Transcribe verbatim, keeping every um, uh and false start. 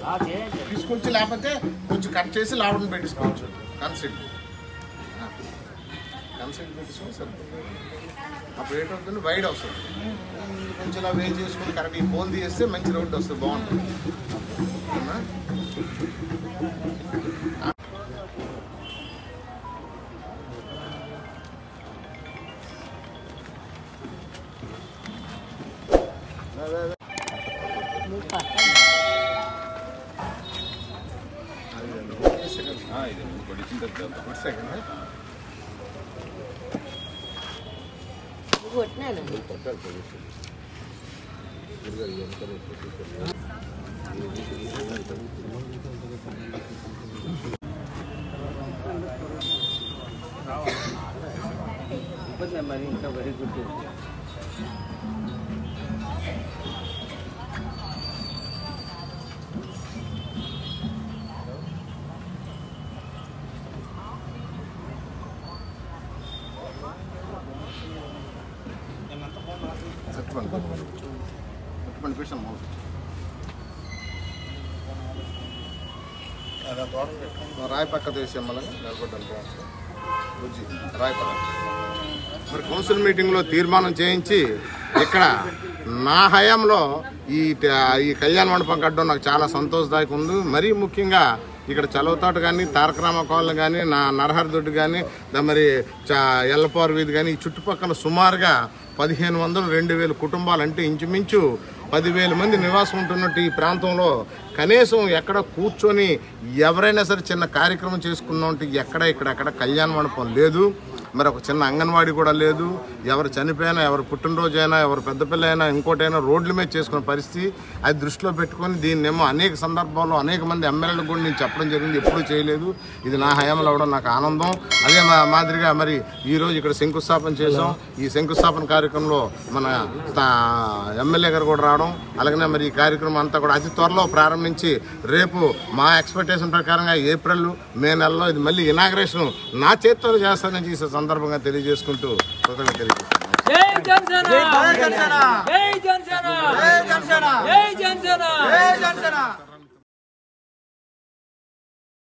తీసుకొచ్చి లేకపోతే కొంచెం కట్ చేసి లావుని పెట్టించుకోవచ్చు. కన్సెంట్ కన్సెంట్ పెట్టించుకోవాలి సార్. అప్పుడు ఏంటవుతుంది, వైడ్ వస్తుంది. కొంచెం ఇలా వేలు చేసుకుని కరెక్ట్ ఈ పోల్ తీస్తే మంచి రోడ్డు వస్తుంది, బాగుంటుంది. మరి ఇంట్లో వెరీ గుడ్. రాయి పక్క తీసే మళ్ళీ నిలబడ్డాను బుజ్జి రాయి పక్క. మరి కౌన్సిల్ మీటింగ్లో తీర్మానం చేయించి ఇక్కడ నా హయాంలో ఈ ఈ కళ్యాణ మండపం కట్టడం నాకు చాలా సంతోషదాయకం ఉంది. మరీ ముఖ్యంగా ఇక్కడ చలవతాటు కానీ, తారక రామకోళ్ళు కానీ, నా నరహరి దొడ్డు కానీ, మరి చా ఎల్లపారు వీధి కానీ, ఈ చుట్టుపక్కల సుమారుగా పదిహేను వందలు రెండు వేల కుటుంబాలు అంటే ఇంచుమించు పదివేల మంది నివాసం ఉంటున్నట్టు ఈ ప్రాంతంలో కనీసం ఎక్కడ కూర్చొని ఎవరైనా సరే చిన్న కార్యక్రమం చేసుకున్నామంటే ఎక్కడ ఇక్కడెక్కడ కళ్యాణ మండపం లేదు. మరి ఒక చిన్న అంగన్వాడీ కూడా లేదు. ఎవరు చనిపోయినా, ఎవరు పుట్టినరోజు అయినా, ఎవరు పెద్ద పిల్ల అయినా, ఇంకోటైనా రోడ్ల మీద చేసుకునే పరిస్థితి. అది దృష్టిలో పెట్టుకొని దీన్నేమో అనేక సందర్భాల్లో అనేక మంది ఎమ్మెల్యేలకు కూడా నేను చెప్పడం జరిగింది, ఎప్పుడూ చేయలేదు. ఇది నా హయాంలో అవడం నాకు ఆనందం. అదే మాదిరిగా మరి ఈరోజు ఇక్కడ శంకుస్థాపన చేసాం. ఈ శంకుస్థాపన కార్యక్రమంలో మన ఎమ్మెల్యే గారు కూడా రావడం, అలాగనే మరి ఈ కార్యక్రమం అంతా కూడా అతి త్వరలో ప్రారంభించి రేపు మా ఎక్స్పెక్టేషన్ ప్రకారంగా ఏప్రిల్ మే నెలలో ఇది మళ్ళీ ఇనాగ్రేషన్ నా చేతితో చేస్తానని చేసే సందర్భంగా తెలియజేసుకుంటూ కృతజ్ఞతలు తెలియజేస్తున్నాను.